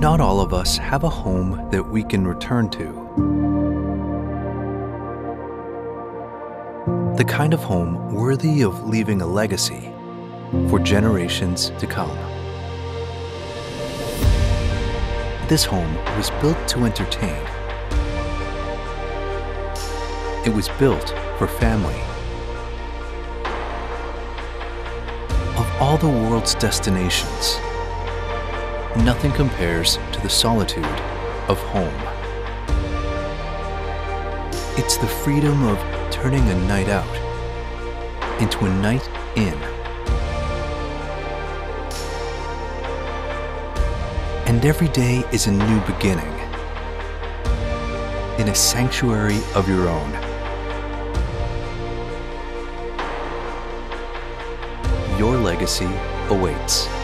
not all of us have a home that we can return to. The kind of home worthy of leaving a legacy for generations to come. This home was built to entertain. It was built for family. Of all the world's destinations, nothing compares to the solitude of home. It's the freedom of turning a night out into a night in. And every day is a new beginning in a sanctuary of your own. Your legacy awaits.